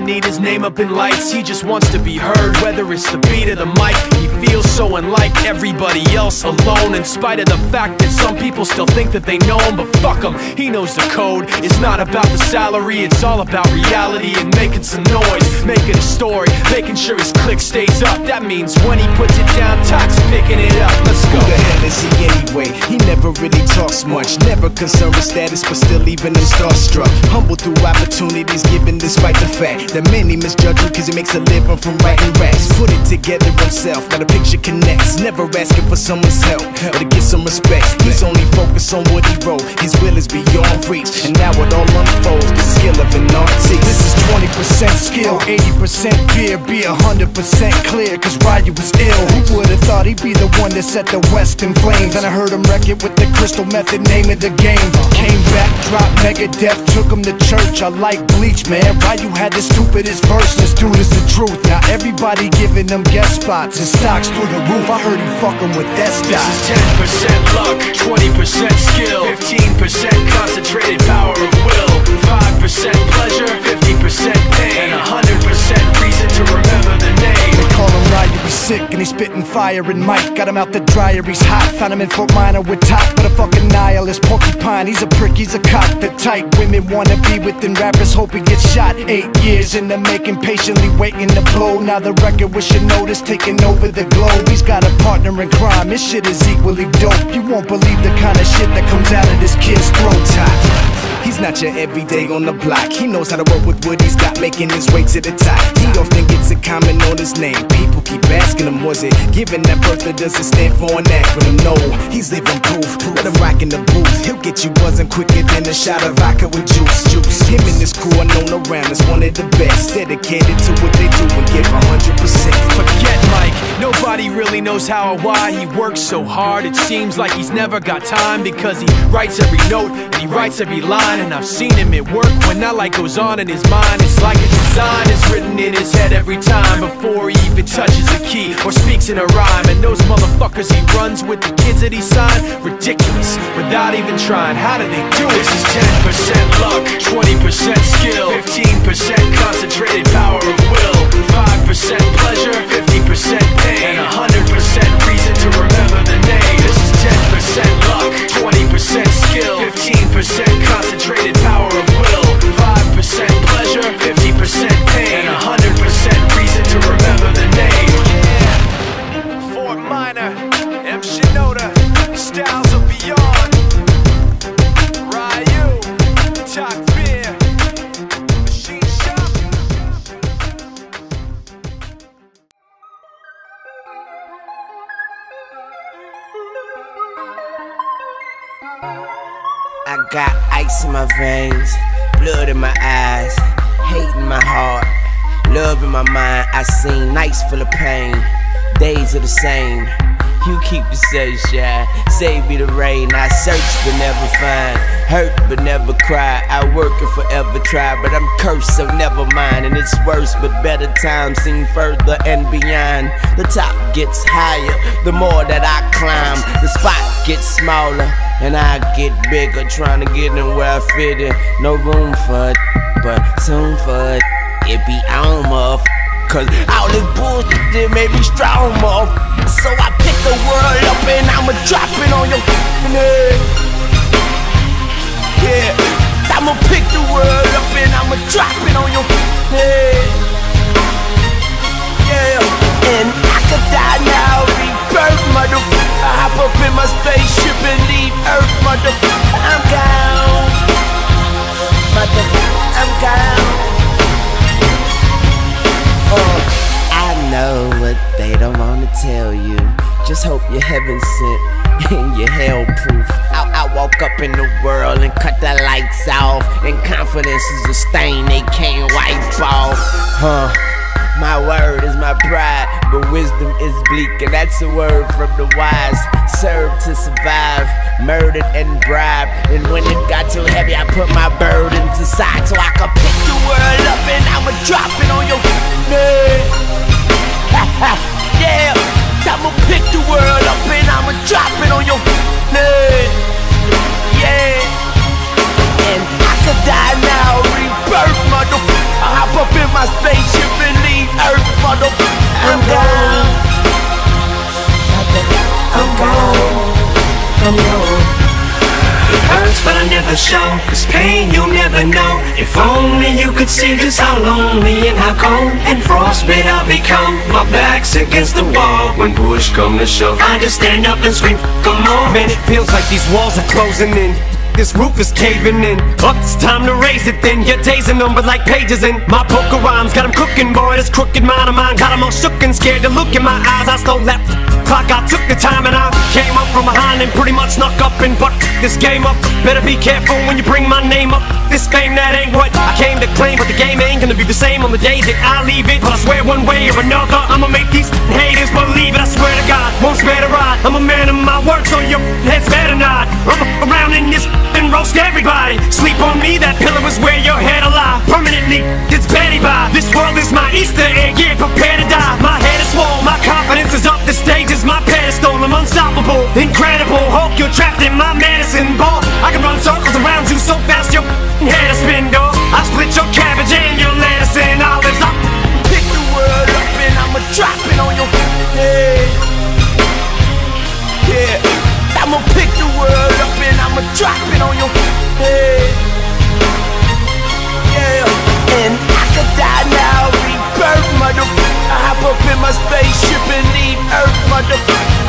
doesn't need his name up in lights. He just wants to be heard, whether it's the beat or the mic. He feels so unlike everybody else, alone, in spite of the fact that some people still think that they know him. But fuck him, he knows the code. It's not about the salary, it's all about reality and making some noise, making a story, making sure his click stays up. That means when he puts it down, Tox picking it up. Let's go. Who the hell is he anyway? He never really talks much, never concerned with status, but still leaving them starstruck. Humble through opportunities given despite the fact that many misjudge him cause he makes a living from writing raps. Put it together himself, now the picture connects. Never asking for someone's help or to get some respect. He's only focused on what he wrote. His will is beyond reach, and now it all unfolds, the skill of an artist. This is 20% skill, 80% fear, be 100% clear, cause Ryu was ill. Who would've thought he'd be the one that set the West in flames? And I heard him wreck it with the Crystal Method, name of the game. Came back, dropped Megadeth, took him to church. I like Bleach, man. Ryu had the stupidest verse, this dude is the truth. Now everybody giving them guest spots and stocks through the roof. I heard he fucking with that stock. This is 10% luck, 20% skill, 15% concentrated power of will, 5% pleasure, 50% pain, and 100% reason to remember the name. They call him Ryu, he's sick and he's spitting fire. And Mike got him out the dryer, he's hot. Found him in Fort Minor with top, but a fucking nihilist porcupine. He's a prick, he's a cock. The type women wanna be within rappers, hope he gets shot. 8 years in the making, patiently waiting to blow. Now the record with your notice taking over the globe. He's got a partner in crime, his shit is equally dope. You won't believe the kind of shit that comes out of this kid's throat. He's not your everyday on the block. He knows how to work with what he's got, making his way to the top. He often gets a comment on his name. People keep asking him, was it given that birth or does it stand for an acronym? No, he's living proof. Let him rock in the booth. He'll get you buzzing quicker than a shot of vodka with juice. Him and his crew are known around as one of the best, dedicated to what they do and give 100%. Forget Mike, nobody really knows how or why he works so hard. It seems like he's never got time, because he writes every note and he writes every line. And I've seen him at work when that light goes on in his mind. It's like a design is written in his head every time, before he even touches a key or speaks in a rhyme. And those motherfuckers he runs with, the kids that he signed, ridiculous, without even trying. How do they do it? This is 10% luck, 20% skill, 15% concentrated power of will, 5% pleasure, 50% pain, and 100% reason to remember the name. This is 10% luck, 20% skill, 15% concentrated power of will, 5% pleasure, 50% pain, and 100% reason to remember the name. Yeah. Fort Minor, M. Shinoda, Styles of Beyond, Ryu, Talk Beer, Machine Shop. I got ice in my veins, blood in my eyes, hate in my heart, love in my mind. I seen nights full of pain, days are the same. You keep the sunshine, save me the rain. I search but never find, hurt but never cry. I work and forever try, but I'm cursed so never mind. And it's worse but better times seem further and beyond. The top gets higher, the more that I climb. The spot gets smaller and I get bigger, trying to get in where I fit in. No room for it, but soon for it, it be on, motherfucker. Cause all this bullshit made me strong, motherfucker. So I pick the world up and I'ma drop it on your head. Yeah, I'ma pick the world up and I'ma drop it on your head. Yeah, and I could die now, rebirth, motherfucker. I hop up in my spaceship and leave Earth, motherfucker. I'm gone, motherfucker, I'm gone. I know what they don't wanna tell you. Just hope you're heaven sent and you're hell proof. I walk up in the world and cut the lights off, and confidence is a stain they can't wipe off. My word is my pride, but wisdom is bleak, and that's a word from the wise. Serve to survive, murdered and bribed, and when it got too heavy I put my burdens aside so I could pick the world up and I'ma drop it on your head. Yeah, I'ma pick the world up and I'ma drop it on your head. Yeah, and I could die now, rebirth, motherfucker. I hop up in my spaceship and leave Earth, motherfucker. I'm gone. I'm gone. I'm gone. It hurts but I never show, this pain you'll never know. If only you could see just how lonely and how cold and frostbite I'll become. My back's against the wall when push come to shove. I just stand up and scream, come on. Man, it feels like these walls are closing in. This roof is caving in. Up, it's time to raise it then. Your days are numbered like pages in my book of rhymes. Got 'em cooking, boy, this crooked mind of mine. Got 'em all shook and scared to look in my eyes. I stole that clock, I took the time and I came up from behind and pretty much snuck up and bucked this game up. Better be careful when you bring my name up. This fame, that ain't what I came to claim. But the game ain't gonna be the same on the days that I leave it. But I swear one way or another I'ma make these haters believe it. I swear to God, won't spare the ride. I'm a man of my word, so your head's better not. I'm around in this and roast everybody. Sleep on me, that pillow is where your head alive. Permanently, it's Betty by. This world is my Easter egg, yeah, prepare to die. My head is swole, my confidence is up. The stage is my pedestal, I'm unstoppable, incredible. Hulk, you're trapped in my medicine ball. I can run circles around you so fast your head will spin, dog. I split your cabbage and your lettuce and olives. I'll pick the world up and I'ma drop it on your head. Yeah, I'ma pick the world up and I'ma drop it on your head. Yeah, and I could die now, rebirth, motherfucker. I hop up in my spaceship and leave Earth, motherfucker.